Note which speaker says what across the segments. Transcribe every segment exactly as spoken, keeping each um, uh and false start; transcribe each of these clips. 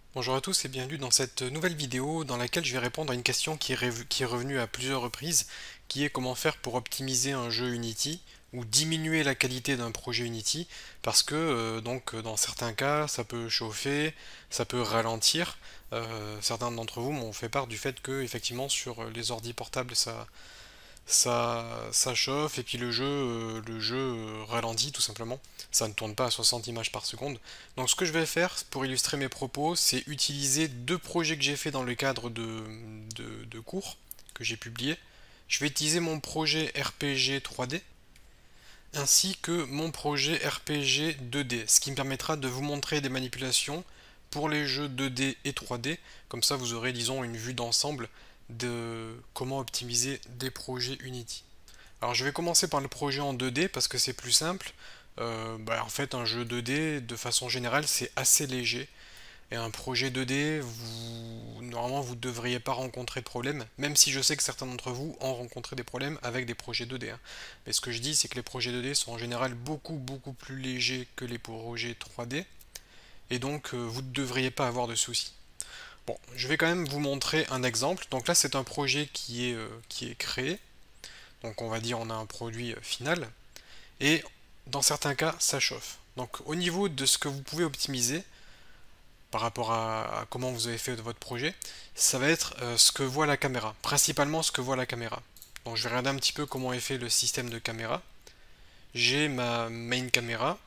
Speaker 1: Bonjour à tous et bienvenue dans cette nouvelle vidéo dans laquelle je vais répondre à une question qui est, rev- qui est revenue à plusieurs reprises, qui est comment faire pour optimiser un jeu Unity ou diminuer la qualité d'un projet Unity, parce que euh, donc dans certains cas ça peut chauffer, ça peut ralentir. Euh, certains d'entre vous m'ont fait part du fait que effectivement sur les ordi portables ça, ça, ça chauffe et puis le jeu, euh, le jeu euh, ralentit tout simplement. Ça ne tourne pas à soixante images par seconde. Donc ce que je vais faire pour illustrer mes propos, c'est utiliser deux projets que j'ai fait dans le cadre de, de, de cours que j'ai publiés. Je vais utiliser mon projet R P G trois D ainsi que mon projet R P G deux D, ce qui me permettra de vous montrer des manipulations pour les jeux deux D et trois D. Comme ça, vous aurez, disons, une vue d'ensemble de comment optimiser des projets Unity. Alors je vais commencer par le projet en deux D parce que c'est plus simple. Euh, bah, en fait un jeu deux D de façon générale c'est assez léger et un projet deux D vous normalement vous ne devriez pas rencontrer de problème, même si je sais que certains d'entre vous ont rencontré des problèmes avec des projets deux D, hein. Mais ce que je dis c'est que les projets deux D sont en général beaucoup beaucoup plus légers que les projets trois D et donc euh, vous ne devriez pas avoir de soucis. Bon, je vais quand même vous montrer un exemple. Donc là c'est un projet qui est, euh, qui est créé. Donc on va dire on a un produit euh, final. Et dans certains cas, ça chauffe. Donc au niveau de ce que vous pouvez optimiser par rapport à, à comment vous avez fait votre projet, ça va être euh, ce que voit la caméra. Principalement ce que voit la caméra. Donc je vais regarder un petit peu comment est fait le système de caméra. J'ai ma main caméra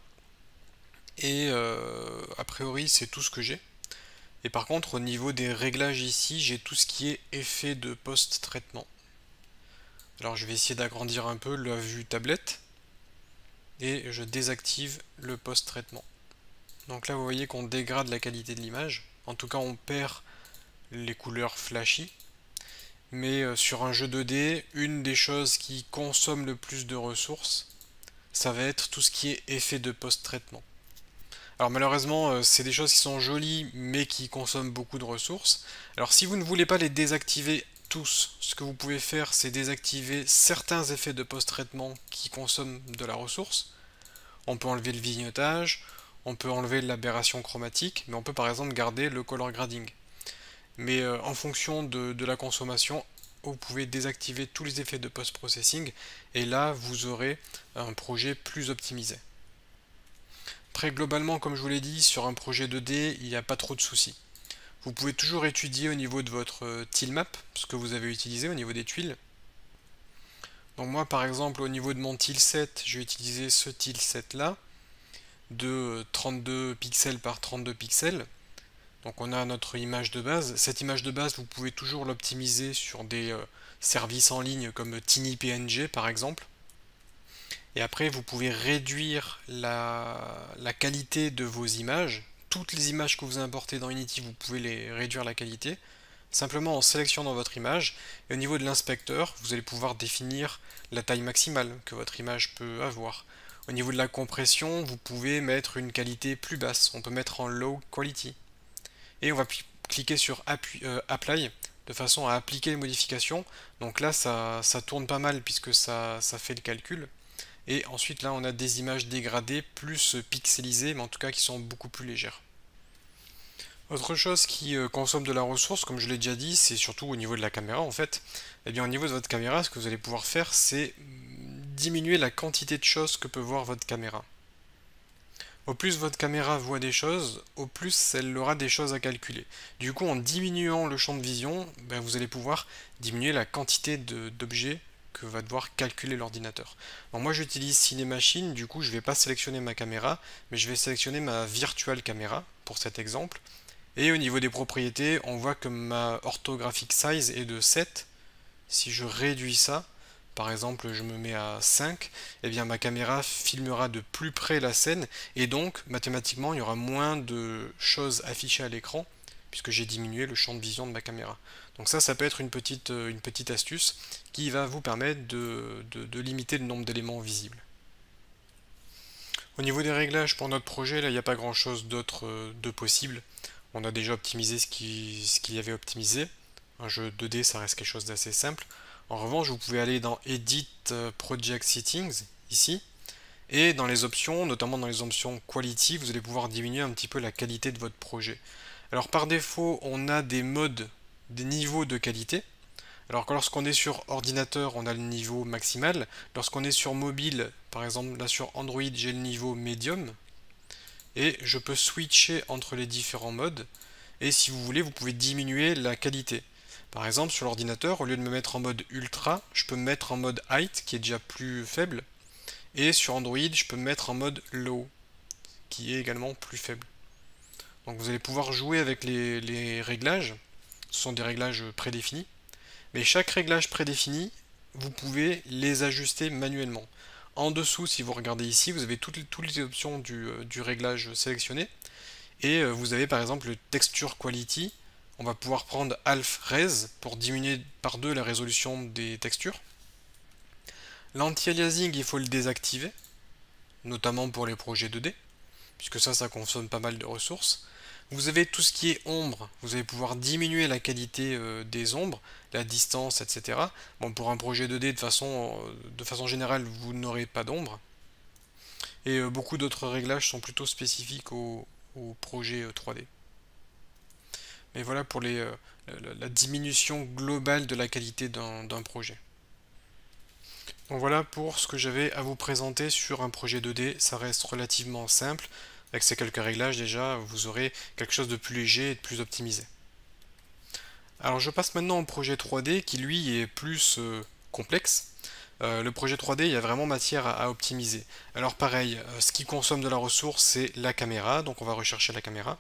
Speaker 1: et euh, a priori c'est tout ce que j'ai. Et par contre au niveau des réglages ici, j'ai tout ce qui est effet de post-traitement. Alors je vais essayer d'agrandir un peu la vue tablette et je désactive le post-traitement. Donc là vous voyez qu'on dégrade la qualité de l'image, en tout cas on perd les couleurs flashy, mais euh, sur un jeu deux D, une des choses qui consomme le plus de ressources, ça va être tout ce qui est effet de post-traitement. Alors malheureusement euh, c'est des choses qui sont jolies mais qui consomment beaucoup de ressources. Alors si vous ne voulez pas les désactiver tous, ce que vous pouvez faire c'est désactiver certains effets de post-traitement qui consomment de la ressource. On peut enlever le vignettage, on peut enlever l'aberration chromatique, mais on peut par exemple garder le color grading. Mais euh, en fonction de, de la consommation, vous pouvez désactiver tous les effets de post-processing et là vous aurez un projet plus optimisé. Très globalement, comme je vous l'ai dit, sur un projet deux D, il n'y a pas trop de soucis. Vous pouvez toujours étudier au niveau de votre euh, tilemap, ce que vous avez utilisé au niveau des tuiles. Donc moi par exemple au niveau de mon tileset, je vais utiliser ce tileset là de trente-deux pixels par trente-deux pixels. Donc on a notre image de base. Cette image de base, vous pouvez toujours l'optimiser sur des euh, services en ligne comme TinyPNG par exemple. Et après, vous pouvez réduire la, la qualité de vos images. Toutes les images que vous importez dans Unity, vous pouvez les réduire la qualité. Simplement en sélectionnant votre image. Et au niveau de l'inspecteur, vous allez pouvoir définir la taille maximale que votre image peut avoir. Au niveau de la compression, vous pouvez mettre une qualité plus basse. On peut mettre en low quality. Et on va cliquer sur euh, Apply de façon à appliquer les modifications. Donc là, ça, ça tourne pas mal puisque ça, ça fait le calcul. Et ensuite, là, on a des images dégradées, plus pixelisées, mais en tout cas qui sont beaucoup plus légères. Autre chose qui euh, consomme de la ressource, comme je l'ai déjà dit, c'est surtout au niveau de la caméra en fait. Et bien au niveau de votre caméra, ce que vous allez pouvoir faire, c'est diminuer la quantité de choses que peut voir votre caméra. Au plus votre caméra voit des choses, au plus elle aura des choses à calculer. Du coup, en diminuant le champ de vision, ben, vous allez pouvoir diminuer la quantité d'objets que va devoir calculer l'ordinateur. Donc moi j'utilise Cinemachine, du coup je ne vais pas sélectionner ma caméra, mais je vais sélectionner ma virtual caméra pour cet exemple. Et au niveau des propriétés, on voit que ma orthographic size est de sept. Si je réduis ça, par exemple je me mets à cinq, et eh bien ma caméra filmera de plus près la scène et donc mathématiquement il y aura moins de choses affichées à l'écran puisque j'ai diminué le champ de vision de ma caméra. Donc ça, ça peut être une petite, une petite astuce qui va vous permettre de, de, de limiter le nombre d'éléments visibles. Au niveau des réglages pour notre projet, là il n'y a pas grand chose d'autre euh, de possible. On a déjà optimisé ce qu'il ce qu'il y avait optimisé. Un jeu deux D, ça reste quelque chose d'assez simple. En revanche, vous pouvez aller dans Edit Project Settings, ici, Et dans les options, notamment dans les options Quality, vous allez pouvoir diminuer un petit peu la qualité de votre projet. Alors par défaut, on a des modes, des niveaux de qualité. Alors que lorsqu'on est sur ordinateur, on a le niveau maximal. Lorsqu'on est sur mobile, par exemple là sur Android, j'ai le niveau médium. Et je peux switcher entre les différents modes. Et si vous voulez, vous pouvez diminuer la qualité. Par exemple, sur l'ordinateur, au lieu de me mettre en mode ultra, je peux me mettre en mode height, qui est déjà plus faible. Et sur Android, je peux me mettre en mode low, qui est également plus faible. Donc vous allez pouvoir jouer avec les, les réglages. Ce sont des réglages prédéfinis. Mais chaque réglage prédéfini, vous pouvez les ajuster manuellement. En dessous, si vous regardez ici, vous avez toutes les, toutes les options du, du réglage sélectionné. Et vous avez par exemple le Texture Quality. On va pouvoir prendre Half Res pour diminuer par deux la résolution des textures. L'anti-aliasing, il faut le désactiver, notamment pour les projets deux D, puisque ça, ça consomme pas mal de ressources. Vous avez tout ce qui est ombre, vous allez pouvoir diminuer la qualité euh, des ombres, la distance, et cetera. Bon, pour un projet deux D, de façon, euh, de façon générale, vous n'aurez pas d'ombre. Et euh, beaucoup d'autres réglages sont plutôt spécifiques au, au projet euh, trois D. Mais voilà pour les, euh, la, la diminution globale de la qualité d'un projet. Donc voilà pour ce que j'avais à vous présenter sur un projet deux D. Ça reste relativement simple. Avec ces quelques réglages déjà, vous aurez quelque chose de plus léger et de plus optimisé. Alors je passe maintenant au projet trois D qui lui est plus euh, complexe. Euh, le projet trois D, il y a vraiment matière à, à optimiser. Alors pareil, euh, ce qui consomme de la ressource, c'est la caméra. Donc on va rechercher la caméra.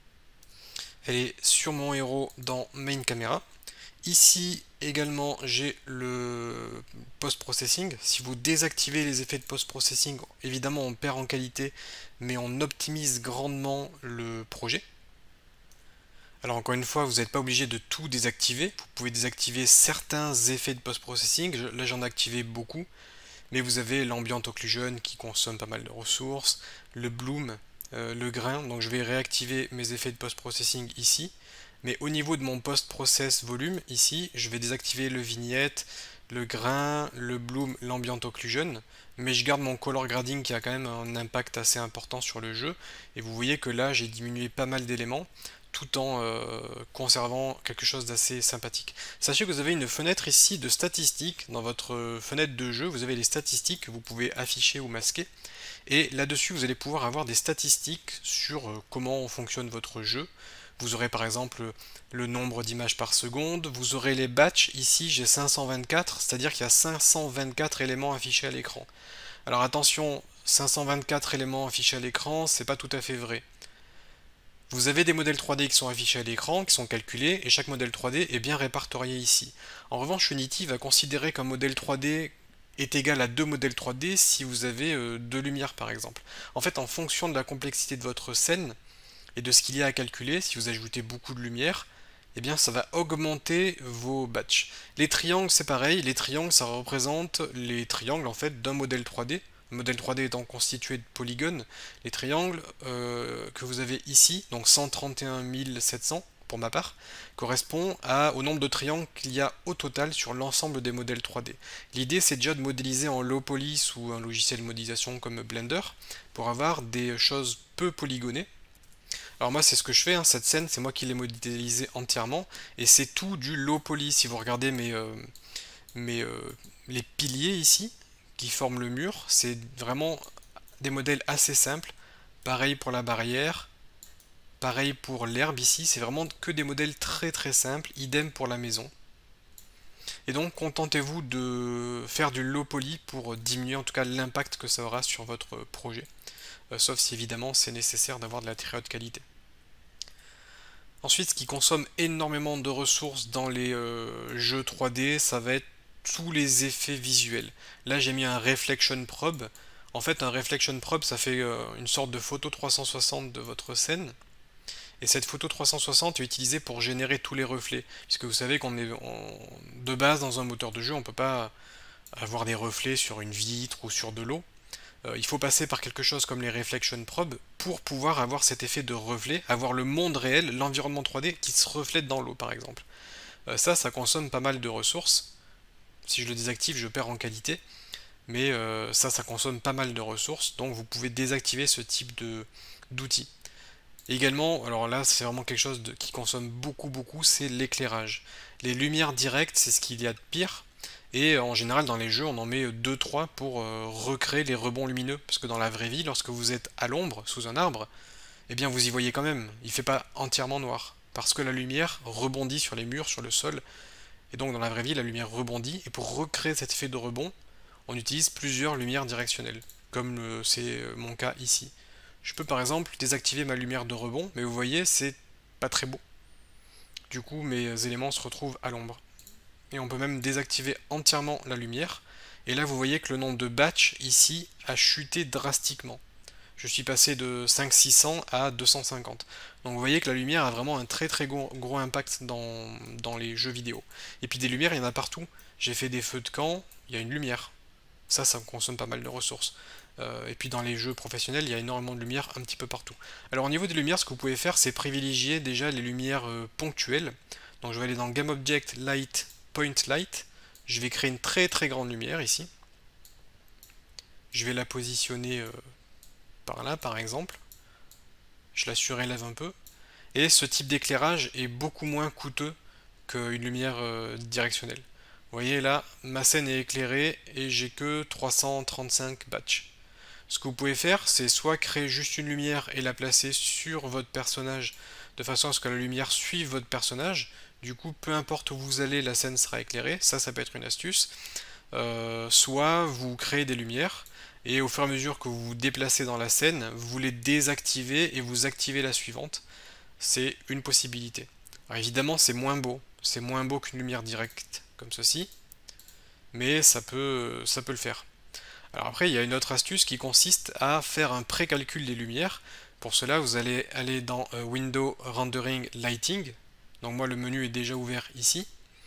Speaker 1: Elle est sur mon héros dans Main Camera. Ici également j'ai le post-processing. Si vous désactivez les effets de post-processing, évidemment on perd en qualité, mais on optimise grandement le projet. Alors encore une fois, vous n'êtes pas obligé de tout désactiver. Vous pouvez désactiver certains effets de post-processing. Là j'en ai activé beaucoup. Mais vous avez l'ambient occlusion qui consomme pas mal de ressources, le bloom, euh, le grain. Donc je vais réactiver mes effets de post-processing ici. Mais au niveau de mon post-process volume, ici, je vais désactiver le vignette, le grain, le bloom, l'ambient occlusion. Mais je garde mon color grading qui a quand même un impact assez important sur le jeu. Et vous voyez que là, j'ai diminué pas mal d'éléments tout en euh, conservant quelque chose d'assez sympathique. Sachez que vous avez une fenêtre ici de statistiques. Dans votre fenêtre de jeu, vous avez les statistiques que vous pouvez afficher ou masquer. Et là-dessus, vous allez pouvoir avoir des statistiques sur comment fonctionne votre jeu. Vous aurez par exemple le nombre d'images par seconde, vous aurez les batchs, ici j'ai cinq cent vingt-quatre, c'est-à-dire qu'il y a cinq cent vingt-quatre éléments affichés à l'écran. Alors attention, cinq cent vingt-quatre éléments affichés à l'écran, c'est pas tout à fait vrai. Vous avez des modèles trois D qui sont affichés à l'écran, qui sont calculés, et chaque modèle trois D est bien répertorié ici. En revanche, Unity va considérer qu'un modèle trois D est égal à deux modèles trois D si vous avez euh, deux lumières par exemple. En fait, en fonction de la complexité de votre scène, et de ce qu'il y a à calculer, si vous ajoutez beaucoup de lumière, eh bien ça va augmenter vos batchs. Les triangles c'est pareil, les triangles ça représente les triangles en fait d'un modèle trois D, le modèle trois D étant constitué de polygones. Les triangles euh, que vous avez ici, donc cent trente et un mille sept cents pour ma part, correspond à, au nombre de triangles qu'il y a au total sur l'ensemble des modèles trois D. L'idée c'est déjà de modéliser en low poly ou un logiciel de modélisation comme Blender pour avoir des choses peu polygonées. Alors moi c'est ce que je fais, hein. Cette scène c'est moi qui l'ai modélisée entièrement et c'est tout du low poly. Si vous regardez mes, euh, mes euh, les piliers ici qui forment le mur, c'est vraiment des modèles assez simples. Pareil pour la barrière, pareil pour l'herbe ici, c'est vraiment que des modèles très très simples, idem pour la maison. Et donc contentez-vous de faire du low poly pour diminuer en tout cas l'impact que ça aura sur votre projet. Euh, sauf si évidemment c'est nécessaire d'avoir de la très haute qualité. Ensuite, ce qui consomme énormément de ressources dans les euh, jeux trois D, ça va être tous les effets visuels. Là, j'ai mis un Reflection Probe. En fait, un Reflection Probe, ça fait euh, une sorte de photo trois cent soixante de votre scène. Et cette photo trois cent soixante est utilisée pour générer tous les reflets. Puisque vous savez qu'on est en- de base dans un moteur de jeu, on ne peut pas avoir des reflets sur une vitre ou sur de l'eau. Euh, il faut passer par quelque chose comme les Reflection Probes pour pouvoir avoir cet effet de reflet, avoir le monde réel, l'environnement trois D qui se reflète dans l'eau par exemple. Euh, ça, ça consomme pas mal de ressources. Si je le désactive, je perds en qualité. mais euh, ça, ça consomme pas mal de ressources, donc vous pouvez désactiver ce type de d'outil. Également, alors là c'est vraiment quelque chose de, qui consomme beaucoup beaucoup, c'est l'éclairage. Les lumières directes, c'est ce qu'il y a de pire, et en général dans les jeux on en met deux trois pour euh, recréer les rebonds lumineux, parce que dans la vraie vie, lorsque vous êtes à l'ombre, sous un arbre, eh bien vous y voyez quand même, il fait pas entièrement noir, parce que la lumière rebondit sur les murs, sur le sol, et donc dans la vraie vie la lumière rebondit, et pour recréer cet effet de rebond, on utilise plusieurs lumières directionnelles, comme euh, c'est euh, mon cas ici. Je peux par exemple désactiver ma lumière de rebond, mais vous voyez, c'est pas très beau. Du coup, mes éléments se retrouvent à l'ombre. Et on peut même désactiver entièrement la lumière. Et là, vous voyez que le nombre de batchs ici a chuté drastiquement. Je suis passé de cinq six cents à deux cent cinquante. Donc vous voyez que la lumière a vraiment un très très gros, gros impact dans, dans les jeux vidéo. Et puis des lumières, il y en a partout. J'ai fait des feux de camp, il y a une lumière. Ça, ça consomme pas mal de ressources. Euh, et puis dans les jeux professionnels, il y a énormément de lumière un petit peu partout. Alors au niveau des lumières, ce que vous pouvez faire, c'est privilégier déjà les lumières euh, ponctuelles. Donc je vais aller dans Game Object, Light, Point Light. Je vais créer une très très grande lumière ici. Je vais la positionner euh, par là, par exemple. Je la surélève un peu. Et ce type d'éclairage est beaucoup moins coûteux qu'une lumière euh, directionnelle. Vous voyez là, ma scène est éclairée et j'ai que trois cent trente-cinq batchs. Ce que vous pouvez faire, c'est soit créer juste une lumière et la placer sur votre personnage de façon à ce que la lumière suive votre personnage. Du coup, peu importe où vous allez, la scène sera éclairée. Ça, ça peut être une astuce. Euh, soit vous créez des lumières et au fur et à mesure que vous vous déplacez dans la scène, vous les désactivez et vous activez la suivante. C'est une possibilité. Alors évidemment, c'est moins beau. C'est moins beau qu'une lumière directe comme ceci, mais ça peut, ça peut le faire. Alors après, il y a une autre astuce qui consiste à faire un précalcul des lumières. Pour cela, vous allez aller dans euh, Window Rendering Lighting. Donc moi, le menu est déjà ouvert ici.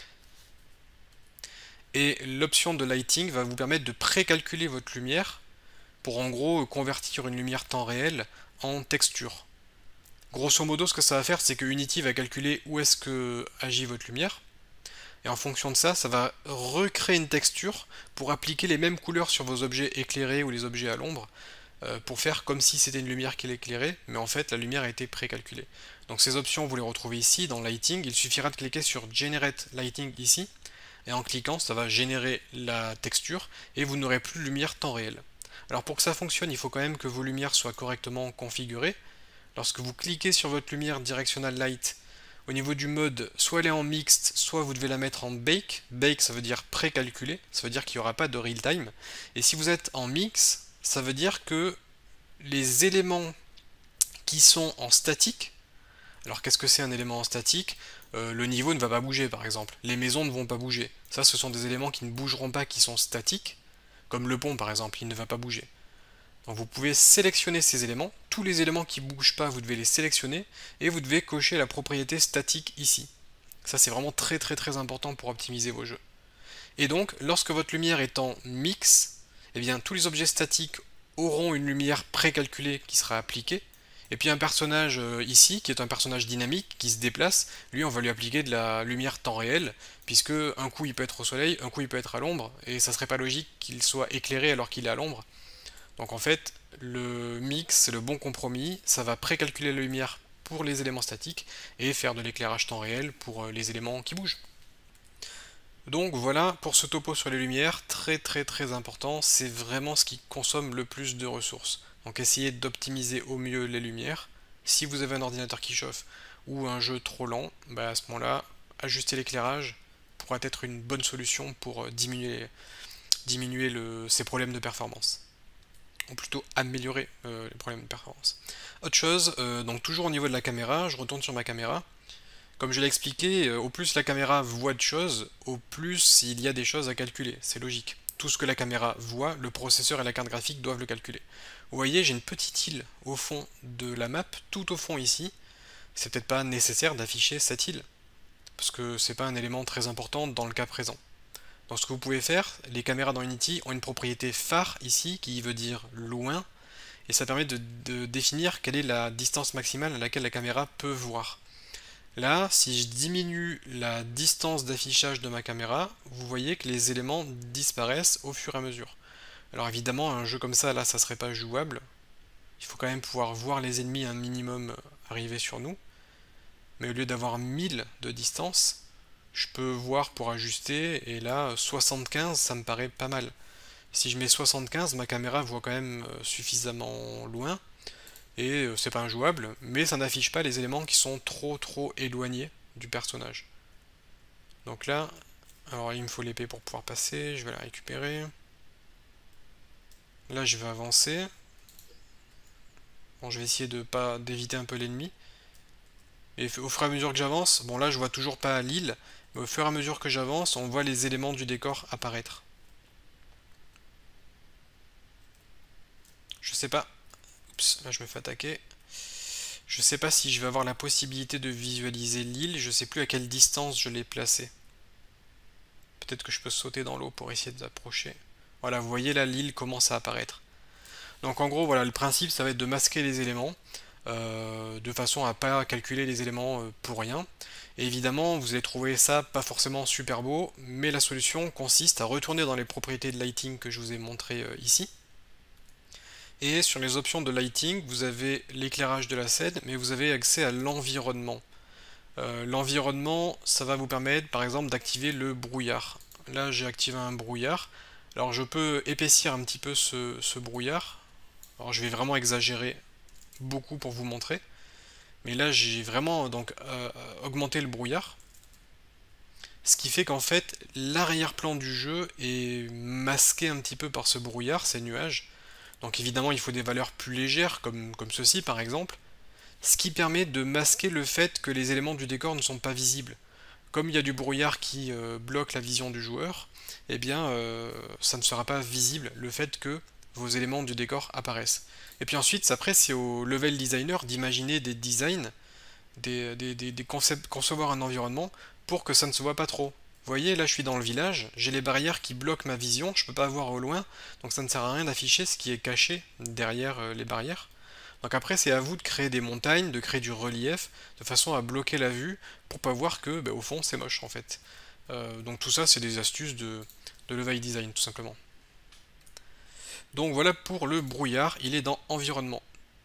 Speaker 1: Et l'option de Lighting va vous permettre de précalculer votre lumière pour en gros convertir une lumière temps réel en texture. Grosso modo, ce que ça va faire, c'est que Unity va calculer où est-ce que agit votre lumière. Et en fonction de ça, ça va recréer une texture pour appliquer les mêmes couleurs sur vos objets éclairés ou les objets à l'ombre, euh, pour faire comme si c'était une lumière qui l'éclairait, mais en fait la lumière a été précalculée. Donc ces options, vous les retrouvez ici dans Lighting. Il suffira de cliquer sur Generate Lighting ici, et en cliquant, ça va générer la texture, et vous n'aurez plus de lumière temps réel. Alors pour que ça fonctionne, il faut quand même que vos lumières soient correctement configurées. Lorsque vous cliquez sur votre lumière Directional Light, au niveau du mode, soit elle est en mixte, soit vous devez la mettre en bake. Bake, ça veut dire précalculé, ça veut dire qu'il n'y aura pas de real time. Et si vous êtes en mix, ça veut dire que les éléments qui sont en statique, alors qu'est-ce que c'est un élément en statique? euh, Le niveau ne va pas bouger par exemple, les maisons ne vont pas bouger. Ça, ce sont des éléments qui ne bougeront pas, qui sont statiques, comme le pont par exemple, il ne va pas bouger. Donc vous pouvez sélectionner ces éléments, tous les éléments qui ne bougent pas, vous devez les sélectionner, et vous devez cocher la propriété statique ici. Ça c'est vraiment très très très important pour optimiser vos jeux. Et donc, lorsque votre lumière est en mix, eh bien tous les objets statiques auront une lumière précalculée qui sera appliquée, et puis un personnage euh, ici, qui est un personnage dynamique, qui se déplace, lui on va lui appliquer de la lumière temps réel, puisque un coup il peut être au soleil, un coup il peut être à l'ombre, et ça serait pas logique qu'il soit éclairé alors qu'il est à l'ombre. Donc en fait, le mix, c'est le bon compromis, ça va précalculer la lumière pour les éléments statiques et faire de l'éclairage temps réel pour les éléments qui bougent. Donc voilà pour ce topo sur les lumières, très très très important, c'est vraiment ce qui consomme le plus de ressources. Donc essayez d'optimiser au mieux les lumières. Si vous avez un ordinateur qui chauffe ou un jeu trop lent, bah à ce moment-là, ajuster l'éclairage pourra être une bonne solution pour diminuer, diminuer le, ces problèmes de performance. Ou plutôt améliorer euh, les problèmes de performance. Autre chose, euh, donc toujours au niveau de la caméra, je retourne sur ma caméra. Comme je l'ai expliqué, euh, au plus la caméra voit de choses, au plus il y a des choses à calculer, c'est logique. Tout ce que la caméra voit, le processeur et la carte graphique doivent le calculer. Vous voyez, j'ai une petite île au fond de la map, tout au fond ici. C'est peut-être pas nécessaire d'afficher cette île, parce que c'est pas un élément très important dans le cas présent. Donc ce que vous pouvez faire, les caméras dans Unity ont une propriété phare ici, qui veut dire loin, et ça permet de, de définir quelle est la distance maximale à laquelle la caméra peut voir. Là, si je diminue la distance d'affichage de ma caméra, vous voyez que les éléments disparaissent au fur et à mesure. Alors évidemment, un jeu comme ça, là, ça serait pas jouable. Il faut quand même pouvoir voir les ennemis un minimum arriver sur nous. Mais au lieu d'avoir mille de distance, je peux voir pour ajuster, et là, soixante-quinze, ça me paraît pas mal. Si je mets soixante-quinze, ma caméra voit quand même suffisamment loin, et c'est pas injouable, mais ça n'affiche pas les éléments qui sont trop trop éloignés du personnage. Donc là, alors il me faut l'épée pour pouvoir passer, je vais la récupérer. Là je vais avancer. Bon, je vais essayer de pas d'éviter un peu l'ennemi. Et au fur et à mesure que j'avance, bon là je vois toujours pas l'île, mais au fur et à mesure que j'avance, on voit les éléments du décor apparaître. Je sais pas. Oups, là je me fais attaquer. Je sais pas si je vais avoir la possibilité de visualiser l'île, je sais plus à quelle distance je l'ai placée. Peut-être que je peux sauter dans l'eau pour essayer d'approcher. Voilà, vous voyez là, l'île commence à apparaître. Donc en gros, voilà, le principe, ça va être de masquer les éléments, euh, de façon à pas calculer les éléments euh, pour rien. Et évidemment, vous allez trouver ça pas forcément super beau, mais la solution consiste à retourner dans les propriétés de lighting que je vous ai montré euh, ici. Et sur les options de lighting, vous avez l'éclairage de la scène, mais vous avez accès à l'environnement. Euh, l'environnement, ça va vous permettre par exemple d'activer le brouillard. Là j'ai activé un brouillard. Alors je peux épaissir un petit peu ce, ce brouillard. Alors je vais vraiment exagérer beaucoup pour vous montrer. Mais là j'ai vraiment donc euh, augmenté le brouillard. Ce qui fait qu'en fait l'arrière-plan du jeu est masqué un petit peu par ce brouillard, ces nuages. Donc évidemment il faut des valeurs plus légères comme, comme ceci par exemple. Ce qui permet de masquer le fait que les éléments du décor ne sont pas visibles. Comme il y a du brouillard qui euh, bloque la vision du joueur, eh bien euh, ça ne sera pas visible le fait que vos éléments du décor apparaissent. Et puis ensuite, après c'est au level designer d'imaginer des designs, des, des, des, des concepts, concevoir un environnement pour que ça ne se voit pas trop. Vous voyez, là je suis dans le village, j'ai les barrières qui bloquent ma vision, je ne peux pas voir au loin, donc ça ne sert à rien d'afficher ce qui est caché derrière euh, les barrières. Donc après c'est à vous de créer des montagnes, de créer du relief, de façon à bloquer la vue pour pas voir que bah, au fond c'est moche en fait. Euh, donc tout ça c'est des astuces de, de level design tout simplement. Donc voilà pour le brouillard, il est dans environnement.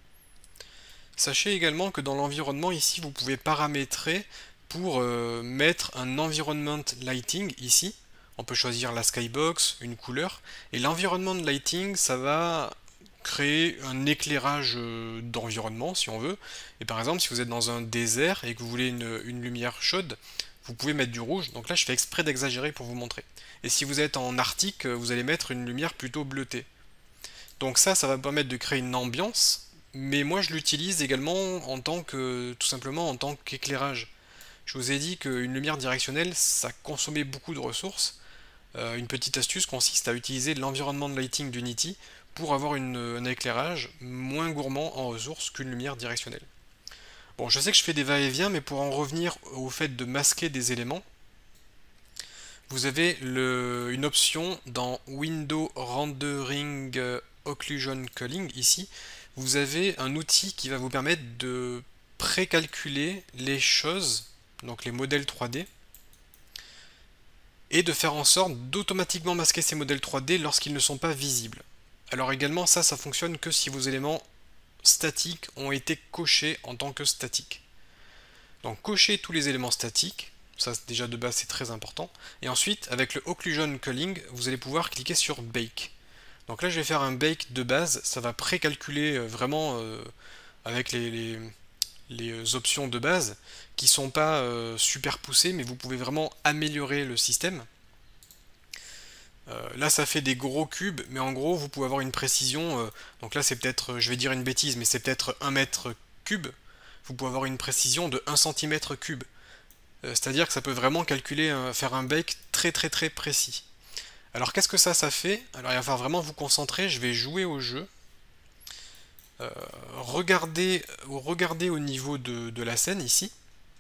Speaker 1: Sachez également que dans l'environnement ici vous pouvez paramétrer pour euh, mettre un environment lighting ici. On peut choisir la skybox, une couleur, et l'environnement lighting ça va créer un éclairage d'environnement si on veut. Et par exemple si vous êtes dans un désert et que vous voulez une, une lumière chaude, vous pouvez mettre du rouge. Donc là je fais exprès d'exagérer pour vous montrer. Et si vous êtes en Arctique, vous allez mettre une lumière plutôt bleutée. Donc ça, ça va permettre de créer une ambiance, mais moi je l'utilise également en tant que, tout simplement en tant qu'éclairage. Je vous ai dit qu'une lumière directionnelle, ça consommait beaucoup de ressources. Euh, une petite astuce consiste à utiliser l'environnement de lighting d'Unity pour avoir une, un éclairage moins gourmand en ressources qu'une lumière directionnelle. Bon, je sais que je fais des va-et-vient, mais pour en revenir au fait de masquer des éléments, vous avez le, une option dans Window Rendering Occlusion Culling, ici, vous avez un outil qui va vous permettre de précalculer les choses, donc les modèles trois D, et de faire en sorte d'automatiquement masquer ces modèles trois D lorsqu'ils ne sont pas visibles. Alors également ça, ça fonctionne que si vos éléments statiques ont été cochés en tant que statiques. Donc cochez tous les éléments statiques, ça déjà de base c'est très important, et ensuite avec le Occlusion Culling, vous allez pouvoir cliquer sur Bake. Donc là je vais faire un Bake de base, ça va précalculer vraiment euh, avec les, les, les options de base qui sont pas euh, super poussées, mais vous pouvez vraiment améliorer le système. Euh, là ça fait des gros cubes, mais en gros vous pouvez avoir une précision, euh, donc là c'est peut-être, je vais dire une bêtise, mais c'est peut-être un mètre cube, vous pouvez avoir une précision de un centimètre cube. Euh, C'est-à-dire que ça peut vraiment calculer, euh, faire un bake très très très précis. Alors qu'est-ce que ça, ça fait? Alors il va falloir vraiment vous concentrer, je vais jouer au jeu. Euh, regardez, regardez au niveau de, de la scène ici.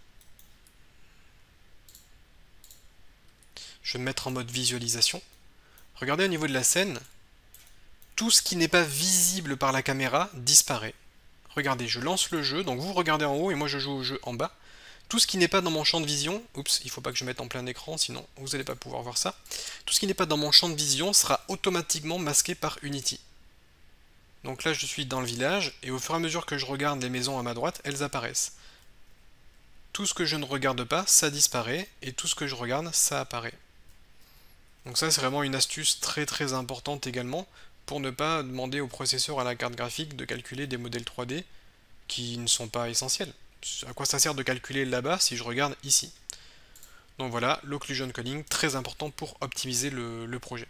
Speaker 1: Je vais me mettre en mode visualisation. Regardez au niveau de la scène, tout ce qui n'est pas visible par la caméra disparaît. Regardez, je lance le jeu, donc vous regardez en haut et moi je joue au jeu en bas. Tout ce qui n'est pas dans mon champ de vision, oups, il ne faut pas que je mette en plein écran, sinon vous n'allez pas pouvoir voir ça. Tout ce qui n'est pas dans mon champ de vision sera automatiquement masqué par Unity. Donc là je suis dans le village, et au fur et à mesure que je regarde les maisons à ma droite, elles apparaissent. Tout ce que je ne regarde pas, ça disparaît, et tout ce que je regarde, ça apparaît. Donc ça c'est vraiment une astuce très très importante également, pour ne pas demander au processeur, à la carte graphique, de calculer des modèles trois D qui ne sont pas essentiels. À quoi ça sert de calculer là-bas si je regarde ici? Donc voilà, l'occlusion coding, très important pour optimiser le, le projet.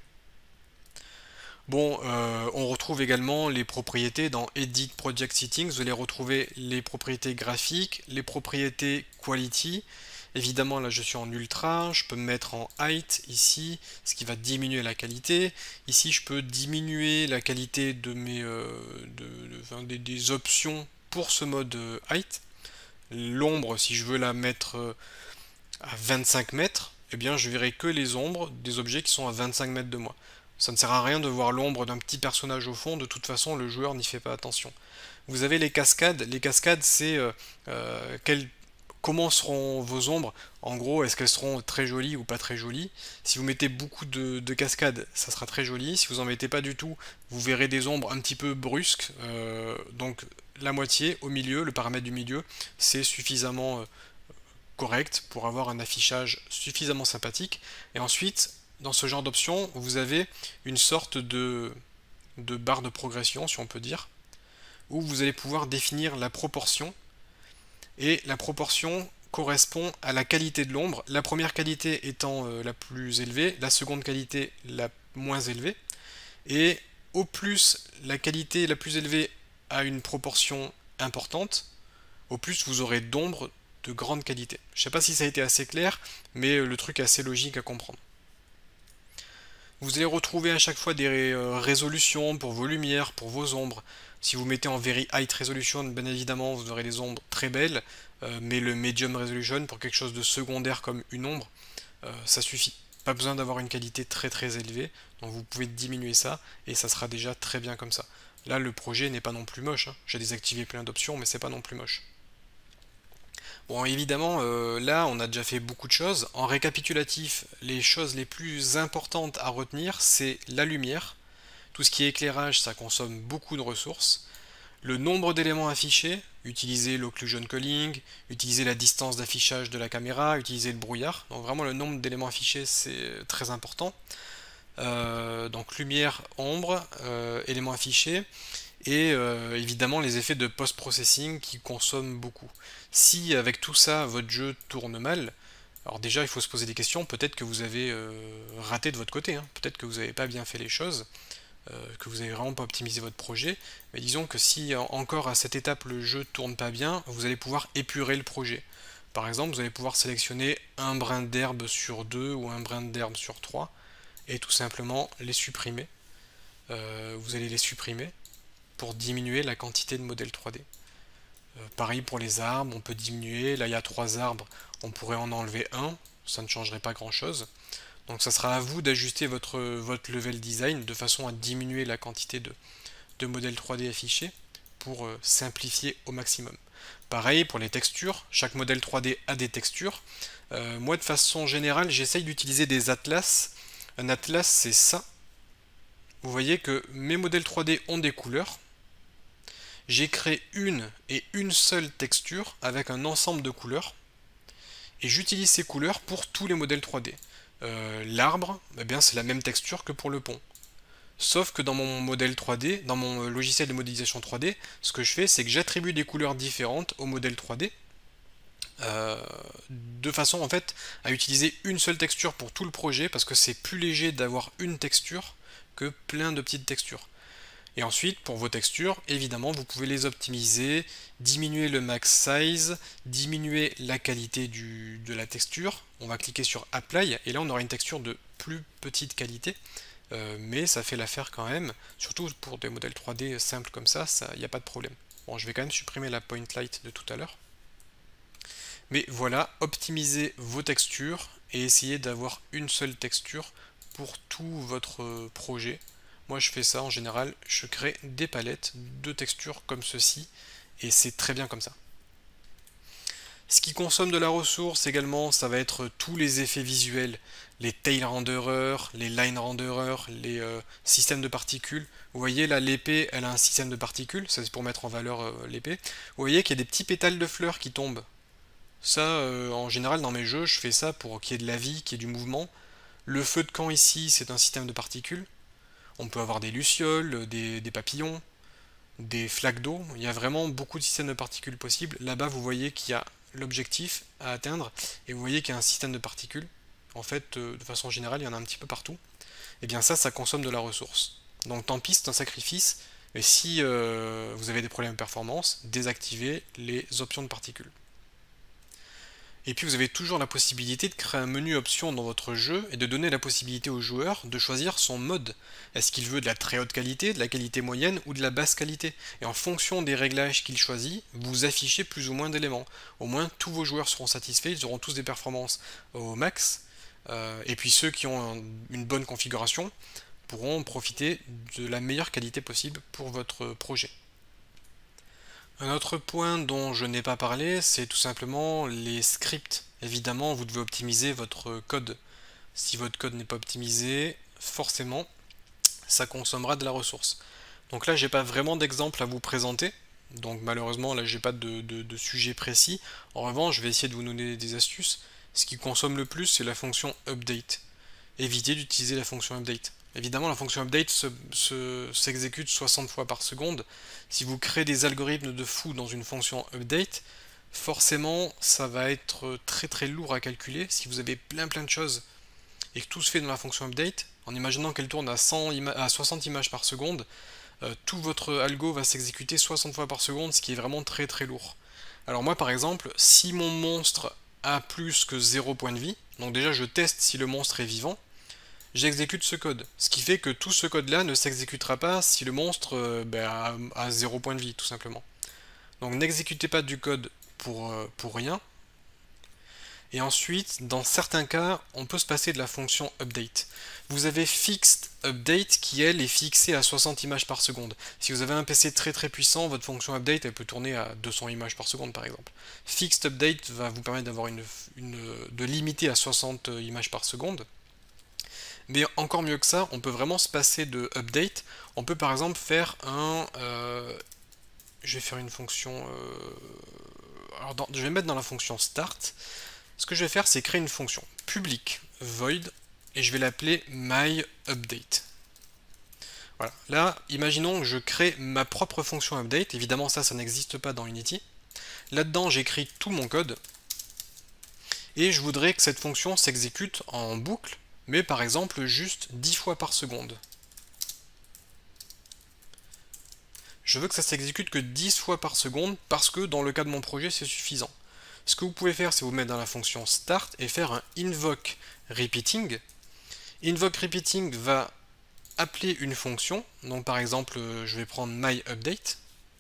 Speaker 1: Bon, euh, on retrouve également les propriétés dans Edit Project Settings. Vous allez retrouver les propriétés graphiques, les propriétés quality. Évidemment, là je suis en ultra, je peux me mettre en height ici, ce qui va diminuer la qualité. Ici, je peux diminuer la qualité de mes euh, de, de, enfin, des, des options pour ce mode euh, height. L'ombre, si je veux la mettre euh, à vingt-cinq mètres, eh bien je verrai que les ombres des objets qui sont à vingt-cinq mètres de moi. Ça ne sert à rien de voir l'ombre d'un petit personnage au fond, de toute façon le joueur n'y fait pas attention. Vous avez les cascades, les cascades c'est euh, euh, quel, comment seront vos ombres, en gros est-ce qu'elles seront très jolies ou pas très jolies. Si vous mettez beaucoup de, de cascades, ça sera très joli, si vous en mettez pas du tout, vous verrez des ombres un petit peu brusques, euh, donc la moitié au milieu, le paramètre du milieu, c'est suffisamment euh, correct pour avoir un affichage suffisamment sympathique. Et ensuite, dans ce genre d'option, vous avez une sorte de, de barre de progression, si on peut dire, où vous allez pouvoir définir la proportion. Et la proportion correspond à la qualité de l'ombre, la première qualité étant euh, la plus élevée, la seconde qualité la moins élevée. Et au plus la qualité la plus élevée a une proportion importante, au plus vous aurez d'ombre de grande qualité. Je ne sais pas si ça a été assez clair, mais le truc est assez logique à comprendre. Vous allez retrouver à chaque fois des résolutions pour vos lumières, pour vos ombres. Si vous mettez en Very High Resolution, bien évidemment, vous aurez des ombres très belles, euh, mais le Medium Resolution, pour quelque chose de secondaire comme une ombre, euh, ça suffit. Pas besoin d'avoir une qualité très très élevée, donc vous pouvez diminuer ça, et ça sera déjà très bien comme ça. Là, le projet n'est pas non plus moche, hein. J'ai désactivé plein d'options, mais c'est pas non plus moche. Bon, évidemment, euh, là, on a déjà fait beaucoup de choses. En récapitulatif, les choses les plus importantes à retenir, c'est la lumière. Tout ce qui est éclairage, ça consomme beaucoup de ressources. Le nombre d'éléments affichés, utiliser l'occlusion culling, utiliser la distance d'affichage de la caméra, utiliser le brouillard. Donc vraiment, le nombre d'éléments affichés, c'est très important. Euh, donc lumière, ombre, euh, éléments affichés. Et euh, évidemment les effets de post-processing qui consomment beaucoup. Si avec tout ça votre jeu tourne mal, alors déjà il faut se poser des questions, peut-être que vous avez euh, raté de votre côté, hein. Peut-être que vous n'avez pas bien fait les choses, euh, que vous n'avez vraiment pas optimisé votre projet, mais disons que si encore à cette étape le jeu tourne pas bien, vous allez pouvoir épurer le projet. Par exemple, vous allez pouvoir sélectionner un brin d'herbe sur deux ou un brin d'herbe sur trois, et tout simplement les supprimer. Euh, vous allez les supprimer pour diminuer la quantité de modèles trois D. Euh, pareil pour les arbres, on peut diminuer, là il y a trois arbres, on pourrait en enlever un, ça ne changerait pas grand chose. Donc ça sera à vous d'ajuster votre, votre level design de façon à diminuer la quantité de, de modèles trois D affichés pour euh, simplifier au maximum. Pareil pour les textures, chaque modèle trois D a des textures. Euh, moi de façon générale j'essaye d'utiliser des atlas. Un atlas c'est ça. Vous voyez que mes modèles trois D ont des couleurs. J'ai créé une et une seule texture avec un ensemble de couleurs et j'utilise ces couleurs pour tous les modèles trois D. Euh, L'arbre, eh bien c'est la même texture que pour le pont. Sauf que dans mon modèle trois D, dans mon logiciel de modélisation trois D, ce que je fais c'est que j'attribue des couleurs différentes au modèle trois D euh, de façon en fait à utiliser une seule texture pour tout le projet parce que c'est plus léger d'avoir une texture que plein de petites textures. Et ensuite, pour vos textures, évidemment, vous pouvez les optimiser, diminuer le max size, diminuer la qualité du, de la texture. On va cliquer sur Apply, et là on aura une texture de plus petite qualité, euh, mais ça fait l'affaire quand même, surtout pour des modèles trois D simples comme ça, il n'y a pas de problème. Bon, je vais quand même supprimer la point light de tout à l'heure. Mais voilà, optimisez vos textures, et essayez d'avoir une seule texture pour tout votre projet. Moi je fais ça en général, je crée des palettes de textures comme ceci et c'est très bien comme ça. Ce qui consomme de la ressource également, ça va être tous les effets visuels, les tail renderers, les line renderers, les euh, systèmes de particules. Vous voyez là, l'épée, elle a un système de particules, ça c'est pour mettre en valeur euh, l'épée. Vous voyez qu'il y a des petits pétales de fleurs qui tombent. Ça, euh, en général, dans mes jeux, je fais ça pour qu'il y ait de la vie, qu'il y ait du mouvement. Le feu de camp ici, c'est un système de particules. On peut avoir des lucioles, des, des papillons, des flaques d'eau. Il y a vraiment beaucoup de systèmes de particules possibles. Là-bas, vous voyez qu'il y a l'objectif à atteindre, et vous voyez qu'il y a un système de particules. En fait, euh, de façon générale, il y en a un petit peu partout. Et bien ça, ça consomme de la ressource. Donc tant pis, c'est un sacrifice, mais si euh, vous avez des problèmes de performance, désactivez les options de particules. Et puis vous avez toujours la possibilité de créer un menu options dans votre jeu et de donner la possibilité au joueur de choisir son mode. Est-ce qu'il veut de la très haute qualité, de la qualité moyenne ou de la basse qualité? Et en fonction des réglages qu'il choisit, vous affichez plus ou moins d'éléments. Au moins tous vos joueurs seront satisfaits, ils auront tous des performances au max. Euh, et puis ceux qui ont un, une bonne configuration pourront profiter de la meilleure qualité possible pour votre projet. Un autre point dont je n'ai pas parlé, c'est tout simplement les scripts. Évidemment, vous devez optimiser votre code. Si votre code n'est pas optimisé, forcément, ça consommera de la ressource. Donc là, j'ai pas vraiment d'exemple à vous présenter. Donc malheureusement, là, j'ai pas de, de, de sujet précis. En revanche, je vais essayer de vous donner des astuces. Ce qui consomme le plus, c'est la fonction update. Évitez d'utiliser la fonction update. Évidemment, la fonction update s'exécute se, se, soixante fois par seconde. Si vous créez des algorithmes de fou dans une fonction update, forcément, ça va être très très lourd à calculer. Si vous avez plein plein de choses et que tout se fait dans la fonction update, en imaginant qu'elle tourne à, cent à soixante images par seconde, euh, tout votre algo va s'exécuter soixante fois par seconde, ce qui est vraiment très très lourd. Alors moi, par exemple, si mon monstre a plus que zéro point de vie, donc déjà je teste si le monstre est vivant, j'exécute ce code. Ce qui fait que tout ce code-là ne s'exécutera pas si le monstre euh, ben, a, a zéro point de vie, tout simplement. Donc n'exécutez pas du code pour, euh, pour rien. Et ensuite, dans certains cas, on peut se passer de la fonction update. Vous avez fixed update qui, elle, est fixée à soixante images par seconde. Si vous avez un P C très très puissant, votre fonction update, elle peut tourner à deux cents images par seconde, par exemple. Fixed update va vous permettre d'avoir une, une, de limiter à soixante images par seconde. Mais encore mieux que ça, on peut vraiment se passer de update. On peut par exemple faire un... Euh, je vais faire une fonction... Euh, alors dans, je vais mettre dans la fonction start. Ce que je vais faire, c'est créer une fonction public void et je vais l'appeler myUpdate. Voilà. Là, imaginons que je crée ma propre fonction update. Évidemment, ça, ça n'existe pas dans Unity. Là-dedans, j'écris tout mon code et je voudrais que cette fonction s'exécute en boucle, mais par exemple juste dix fois par seconde. Je veux que ça s'exécute que dix fois par seconde parce que dans le cas de mon projet, c'est suffisant. Ce que vous pouvez faire, c'est vous mettre dans la fonction start et faire un invoke repeating. Invoke repeating va appeler une fonction. Donc par exemple, je vais prendre myUpdate.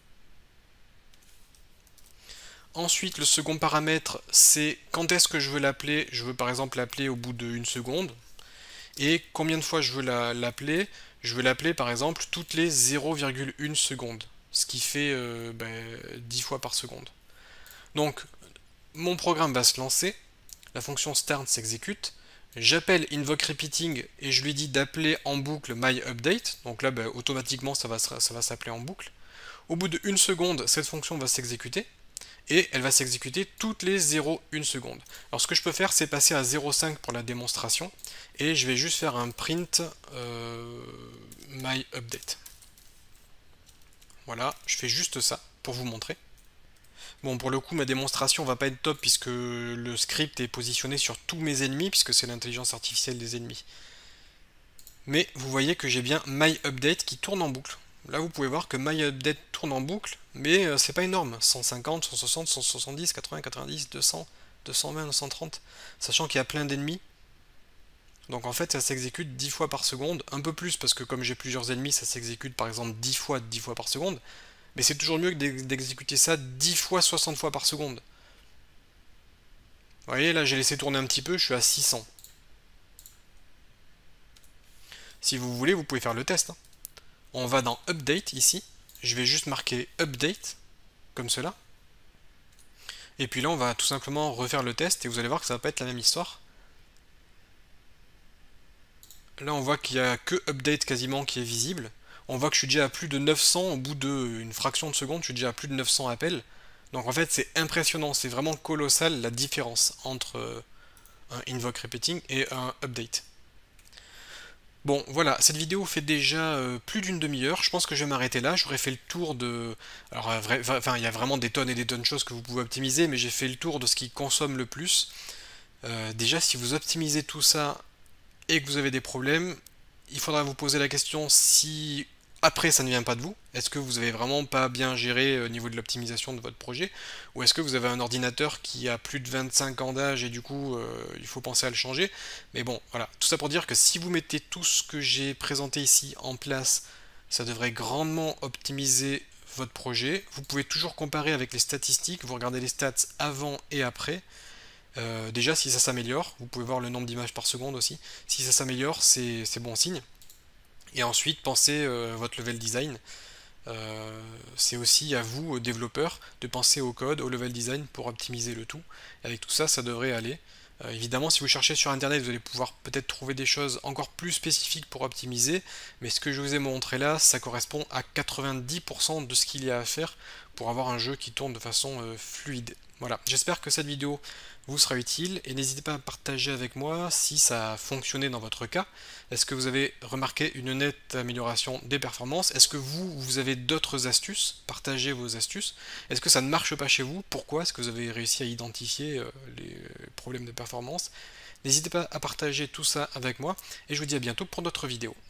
Speaker 1: Ensuite, le second paramètre, c'est quand est-ce que je veux l'appeler. Je veux par exemple l'appeler au bout d'une seconde. Et combien de fois je veux l'appeler? Je veux l'appeler par exemple toutes les zéro virgule une secondes. Ce qui fait euh, ben, dix fois par seconde. Donc, mon programme va se lancer, la fonction start s'exécute, j'appelle invoke repeating et je lui dis d'appeler en boucle myUpdate, donc là ben, automatiquement ça va, ça va s'appeler en boucle. Au bout de une seconde, cette fonction va s'exécuter et elle va s'exécuter toutes les zéro virgule une secondes. Alors ce que je peux faire, c'est passer à zéro virgule cinq pour la démonstration et je vais juste faire un print euh, myUpdate. Voilà, je fais juste ça pour vous montrer. Bon, pour le coup, ma démonstration va pas être top puisque le script est positionné sur tous mes ennemis, puisque c'est l'intelligence artificielle des ennemis. Mais vous voyez que j'ai bien myUpdate qui tourne en boucle. Là, vous pouvez voir que myUpdate tourne en boucle, mais euh, c'est pas énorme. cent cinquante, cent soixante, cent soixante-dix, quatre-vingts, quatre-vingt-dix, deux cents, deux cent vingt, deux cent trente, sachant qu'il y a plein d'ennemis. Donc en fait, ça s'exécute dix fois par seconde, un peu plus, parce que comme j'ai plusieurs ennemis, ça s'exécute par exemple dix fois, dix fois par seconde. Mais c'est toujours mieux que d'exécuter ça dix fois, soixante fois par seconde. Vous voyez, là j'ai laissé tourner un petit peu, je suis à six cents. Si vous voulez, vous pouvez faire le test. Hein. On va dans Update ici. Je vais juste marquer Update, comme cela. Et puis là, on va tout simplement refaire le test et vous allez voir que ça va pas être la même histoire. Là, on voit qu'il n'y a que update quasiment qui est visible. On voit que je suis déjà à plus de neuf cents au bout d'une fraction de seconde, je suis déjà à plus de neuf cents appels. Donc en fait, c'est impressionnant, c'est vraiment colossal la différence entre euh, un invoke repeating et un update. Bon, voilà, cette vidéo fait déjà euh, plus d'une demi-heure. Je pense que je vais m'arrêter là. J'aurais fait le tour de... Alors, euh, vrai- enfin, il y a vraiment des tonnes et des tonnes de choses que vous pouvez optimiser, mais j'ai fait le tour de ce qui consomme le plus. Euh, déjà, si vous optimisez tout ça et que vous avez des problèmes, il faudra vous poser la question si après ça ne vient pas de vous. Est-ce que vous avez vraiment pas bien géré au niveau de l'optimisation de votre projet, ou est-ce que vous avez un ordinateur qui a plus de vingt-cinq ans d'âge et du coup euh, il faut penser à le changer. Mais bon, voilà, tout ça pour dire que si vous mettez tout ce que j'ai présenté ici en place, ça devrait grandement optimiser votre projet. Vous pouvez toujours comparer avec les statistiques, vous regardez les stats avant et après. Euh, déjà, si ça s'améliore, vous pouvez voir le nombre d'images par seconde aussi. Si ça s'améliore, c'est bon signe. Et ensuite, pensez euh, votre level design. Euh, c'est aussi à vous, aux développeurs, de penser au code, au level design pour optimiser le tout. Et avec tout ça, ça devrait aller. Euh, évidemment, si vous cherchez sur internet, vous allez pouvoir peut-être trouver des choses encore plus spécifiques pour optimiser, mais ce que je vous ai montré là, ça correspond à quatre-vingt-dix pour cent de ce qu'il y a à faire pour avoir un jeu qui tourne de façon euh, fluide. Voilà, j'espère que cette vidéo vous sera utile et n'hésitez pas à partager avec moi si ça a fonctionné dans votre cas. Est-ce que vous avez remarqué une nette amélioration des performances? Est-ce que vous, vous avez d'autres astuces? Partagez vos astuces. Est-ce que ça ne marche pas chez vous? Pourquoi? Est-ce que vous avez réussi à identifier euh, les problèmes de performance? N'hésitez pas à partager tout ça avec moi et je vous dis à bientôt pour d'autres vidéos.